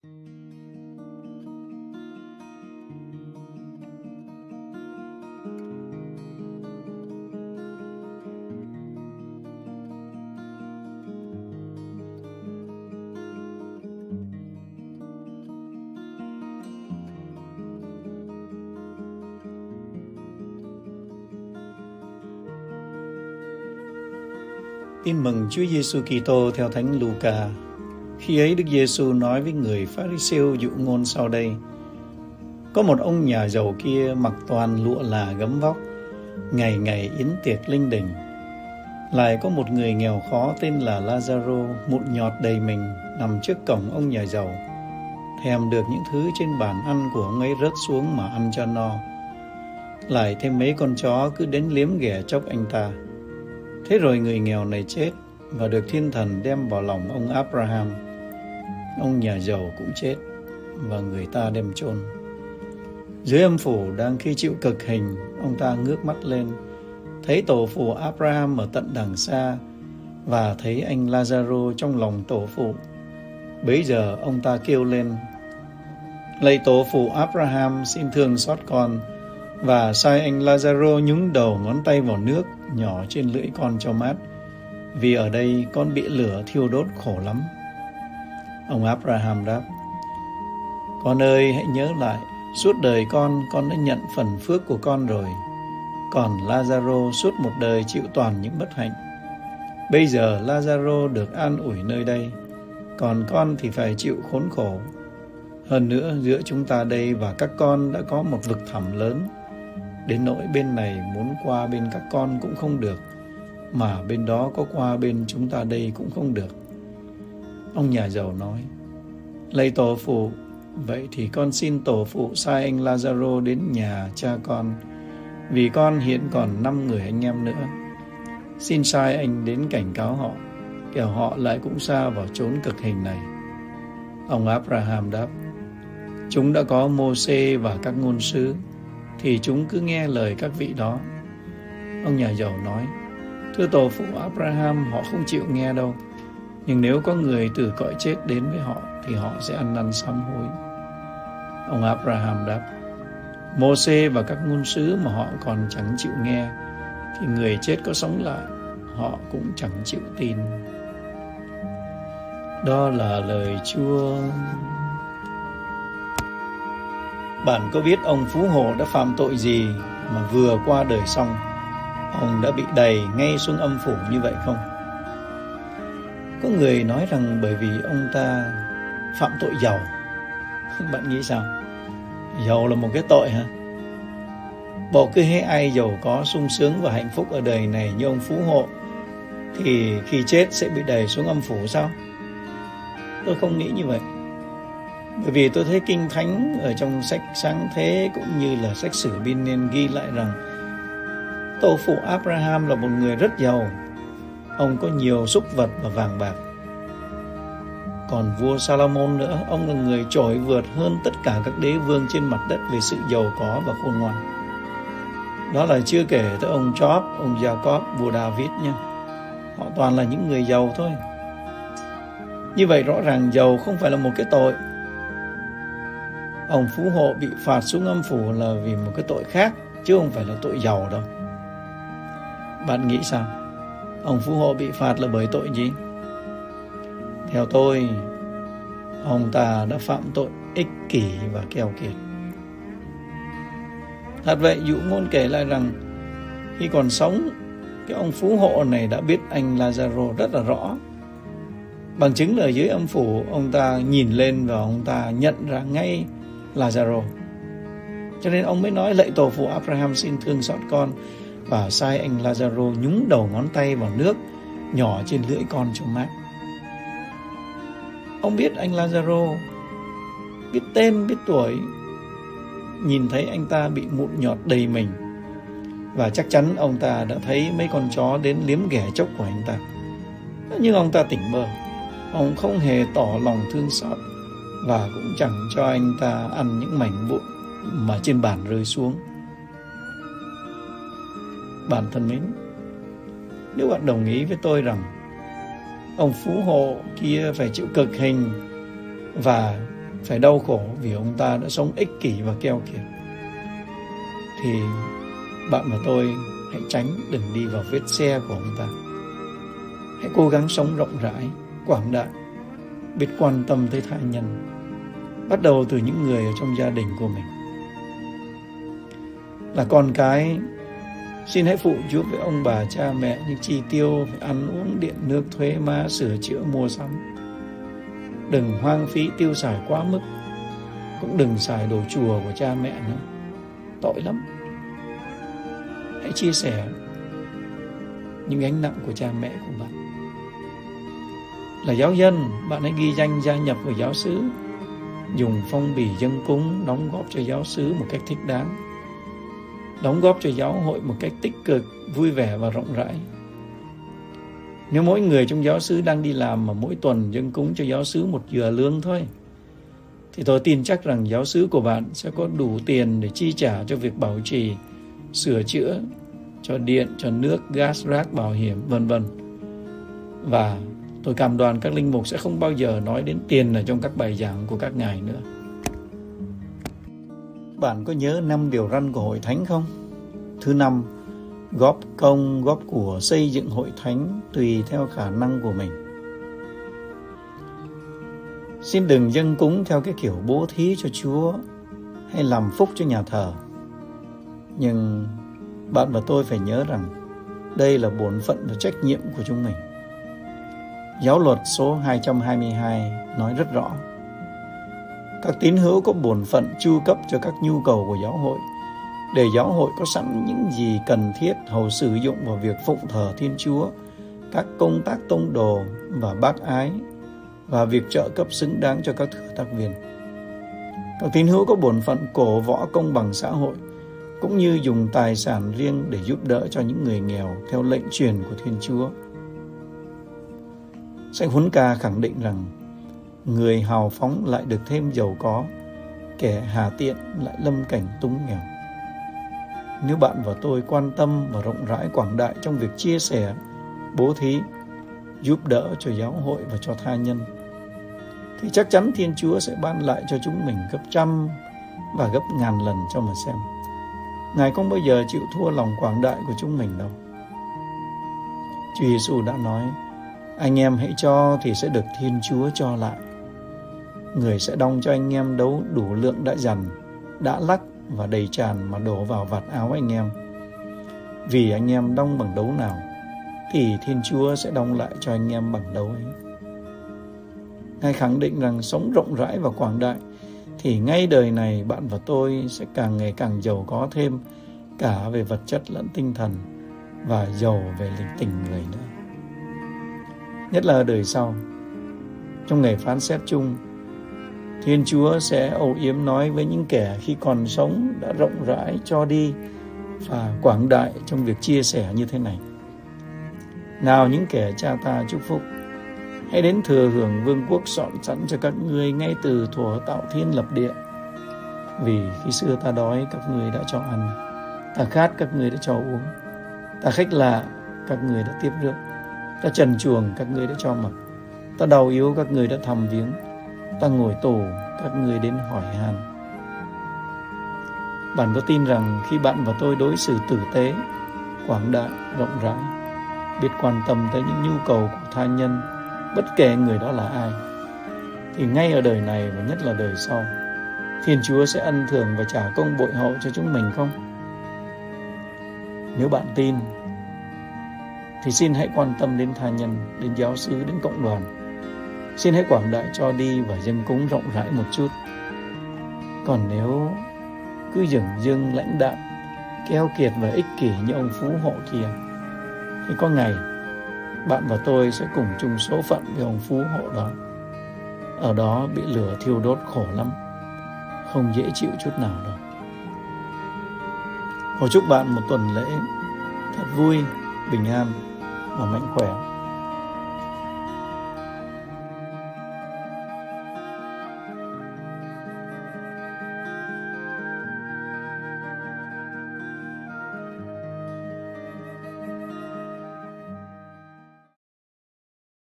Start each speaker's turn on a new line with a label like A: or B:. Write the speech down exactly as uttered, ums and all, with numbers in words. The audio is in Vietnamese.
A: Tin mừng Chúa Giêsu Kitô theo Thánh Luca. Khi ấy Đức Giêsu nói với người Pha-ri-siêu dụ ngôn sau đây: Có một ông nhà giàu kia mặc toàn lụa là gấm vóc, ngày ngày yến tiệc linh đình. Lại có một người nghèo khó tên là La-gia-rô, mụn nhọt đầy mình, nằm trước cổng ông nhà giàu, thèm được những thứ trên bàn ăn của ông ấy rớt xuống mà ăn cho no. Lại thêm mấy con chó cứ đến liếm ghẻ chốc anh ta. Thế rồi người nghèo này chết và được thiên thần đem vào lòng ông Abraham. Ông nhà giàu cũng chết và người ta đem chôn. Dưới âm phủ đang khi chịu cực hình, ông ta ngước mắt lên, thấy tổ phụ Abraham ở tận đằng xa và thấy anh La-gia-rô trong lòng tổ phụ. Bấy giờ ông ta kêu lên: Lạy tổ phụ Abraham, xin thương xót con, và sai anh La-gia-rô nhúng đầu ngón tay vào nước nhỏ trên lưỡi con cho mát, vì ở đây con bị lửa thiêu đốt khổ lắm. Ông Abraham đáp: Con ơi, hãy nhớ lại, suốt đời con, con đã nhận phần phước của con rồi. Còn La-gia-rô suốt một đời chịu toàn những bất hạnh. Bây giờ La-gia-rô được an ủi nơi đây, còn con thì phải chịu khốn khổ. Hơn nữa, giữa chúng ta đây và các con đã có một vực thẳm lớn, đến nỗi bên này muốn qua bên các con cũng không được, mà bên đó có qua bên chúng ta đây cũng không được. Ông nhà giàu nói: Lạy tổ phụ, vậy thì con xin tổ phụ sai anh La-gia-rô đến nhà cha con, vì con hiện còn năm người anh em nữa. Xin sai anh đến cảnh cáo họ, kẻo họ lại cũng sa vào chốn cực hình này. Ông Abraham đáp: Chúng đã có Mô-sê và các ngôn sứ, thì chúng cứ nghe lời các vị đó. Ông nhà giàu nói: Thưa tổ phụ Abraham, họ không chịu nghe đâu. Nhưng nếu có người từ cõi chết đến với họ, thì họ sẽ ăn năn sám hối. Ông Abraham đáp: Mô-sê và các ngôn sứ mà họ còn chẳng chịu nghe, thì người chết có sống lại, họ cũng chẳng chịu tin. Đó là lời Chúa. Bạn có biết ông Phú Hộ đã phạm tội gì mà vừa qua đời xong, ông đã bị đày ngay xuống âm phủ như vậy không? Có người nói rằng bởi vì ông ta phạm tội giàu. Bạn nghĩ sao? Giàu là một cái tội hả? Bộ cứ hễ ai giàu có, sung sướng và hạnh phúc ở đời này như ông Phú Hộ, thì khi chết sẽ bị đày xuống âm phủ sao? Tôi không nghĩ như vậy. Bởi vì tôi thấy Kinh Thánh ở trong sách Sáng Thế cũng như là sách Sử Biên Niên ghi lại rằng tổ phụ Abraham là một người rất giàu. Ông có nhiều súc vật và vàng bạc. Còn vua Salomon nữa, ông là người trội vượt hơn tất cả các đế vương trên mặt đất về sự giàu có và khôn ngoan. Đó là chưa kể tới ông Job, ông Jacob, vua David nha. Họ toàn là những người giàu thôi. Như vậy rõ ràng giàu không phải là một cái tội. Ông Phú Hộ bị phạt xuống âm phủ là vì một cái tội khác, chứ không phải là tội giàu đâu. Bạn nghĩ sao? Ông Phú Hộ bị phạt là bởi tội gì? Theo tôi, ông ta đã phạm tội ích kỷ và keo kiệt. Thật vậy, dụ ngôn kể lại rằng khi còn sống, cái ông Phú Hộ này đã biết anh La-gia-rô rất là rõ. Bằng chứng là dưới âm phủ, ông ta nhìn lên và ông ta nhận ra ngay La-gia-rô. Cho nên ông mới nói: Lạy tổ phụ Abraham, xin thương xót con, và sai anh La-gia-rô nhúng đầu ngón tay vào nước nhỏ trên lưỡi con cho mát. Ông biết anh La-gia-rô, biết tên, biết tuổi, nhìn thấy anh ta bị mụn nhọt đầy mình, và chắc chắn ông ta đã thấy mấy con chó đến liếm ghẻ chốc của anh ta. Nhưng ông ta tỉnh bơ. Ông không hề tỏ lòng thương xót, và cũng chẳng cho anh ta ăn những mảnh vụn mà trên bàn rơi xuống. Bạn thân mến, nếu bạn đồng ý với tôi rằng ông Phú Hộ kia phải chịu cực hình và phải đau khổ vì ông ta đã sống ích kỷ và keo kiệt, thì bạn và tôi hãy tránh đừng đi vào vết xe của ông ta. Hãy cố gắng sống rộng rãi, quảng đại, biết quan tâm tới tha nhân, bắt đầu từ những người ở trong gia đình của mình. Là con cái, xin hãy phụ giúp với ông bà cha mẹ những chi tiêu về ăn uống, điện nước, thuế má, sửa chữa, mua sắm. Đừng hoang phí tiêu xài quá mức, cũng đừng xài đồ chùa của cha mẹ nữa, tội lắm. Hãy chia sẻ những gánh nặng của cha mẹ của bạn. Là giáo dân, bạn hãy ghi danh gia nhập vào giáo xứ, dùng phong bì dâng cúng, đóng góp cho giáo xứ một cách thích đáng, đóng góp cho giáo hội một cách tích cực, vui vẻ và rộng rãi. Nếu mỗi người trong giáo xứ đang đi làm mà mỗi tuần dâng cúng cho giáo xứ một giờ lương thôi, thì tôi tin chắc rằng giáo xứ của bạn sẽ có đủ tiền để chi trả cho việc bảo trì, sửa chữa, cho điện, cho nước, gas, rác, bảo hiểm, vân vân. Và tôi cam đoan các linh mục sẽ không bao giờ nói đến tiền ở trong các bài giảng của các ngài nữa. Bạn có nhớ năm điều răn của hội thánh không? Thứ năm, góp công, góp của xây dựng hội thánh tùy theo khả năng của mình. Xin đừng dâng cúng theo cái kiểu bố thí cho Chúa hay làm phúc cho nhà thờ. Nhưng bạn và tôi phải nhớ rằng đây là bổn phận và trách nhiệm của chúng mình. Giáo luật số hai trăm hai mươi hai nói rất rõ: các tín hữu có bổn phận chu cấp cho các nhu cầu của giáo hội, để giáo hội có sẵn những gì cần thiết hầu sử dụng vào việc phụng thờ Thiên Chúa, các công tác tông đồ và bác ái, và việc trợ cấp xứng đáng cho các thừa tác viên. Các tín hữu có bổn phận cổ võ công bằng xã hội, cũng như dùng tài sản riêng để giúp đỡ cho những người nghèo theo lệnh truyền của Thiên Chúa. Sách Huấn Ca khẳng định rằng người hào phóng lại được thêm giàu có, kẻ hà tiện lại lâm cảnh túng nghèo. Nếu bạn và tôi quan tâm và rộng rãi quảng đại trong việc chia sẻ, bố thí, giúp đỡ cho giáo hội và cho tha nhân, thì chắc chắn Thiên Chúa sẽ ban lại cho chúng mình gấp trăm và gấp ngàn lần cho mà xem. Ngài không bao giờ chịu thua lòng quảng đại của chúng mình đâu. Chúa Giêsu đã nói: anh em hãy cho thì sẽ được Thiên Chúa cho lại. Người sẽ đong cho anh em đấu đủ lượng đã dằn, đã lắc và đầy tràn mà đổ vào vạt áo anh em. Vì anh em đong bằng đấu nào, thì Thiên Chúa sẽ đong lại cho anh em bằng đấu ấy. Ngài khẳng định rằng sống rộng rãi và quảng đại, thì ngay đời này bạn và tôi sẽ càng ngày càng giàu có thêm, cả về vật chất lẫn tinh thần, và giàu về linh tình người nữa. Nhất là ở đời sau, trong ngày phán xét chung, Thiên Chúa sẽ âu yếm nói với những kẻ khi còn sống đã rộng rãi cho đi và quảng đại trong việc chia sẻ như thế này: nào những kẻ cha ta chúc phúc, hãy đến thừa hưởng vương quốc soạn sẵn cho các ngươi ngay từ thuở tạo thiên lập địa. Vì khi xưa ta đói, các ngươi đã cho ăn, ta khát, các ngươi đã cho uống, ta khách lạ, các ngươi đã tiếp rước, ta trần truồng, các ngươi đã cho mặc, ta đau yếu, các ngươi đã thăm viếng, ta ngồi tù, các ngươi đến hỏi han. Bạn có tin rằng khi bạn và tôi đối xử tử tế, quảng đại, rộng rãi, biết quan tâm tới những nhu cầu của tha nhân, bất kể người đó là ai, thì ngay ở đời này và nhất là đời sau, Thiên Chúa sẽ ân thường và trả công bội hậu cho chúng mình không? Nếu bạn tin, thì xin hãy quan tâm đến tha nhân, đến giáo xứ, đến cộng đoàn. Xin hãy quảng đại cho đi và dâng cúng rộng rãi một chút. Còn nếu cứ dửng dưng lãnh đạm, keo kiệt và ích kỷ như ông phú hộ kia, thì có ngày bạn và tôi sẽ cùng chung số phận với ông phú hộ đó. Ở đó bị lửa thiêu đốt khổ lắm, không dễ chịu chút nào đâu. Cầu chúc bạn một tuần lễ thật vui, bình an và mạnh khỏe.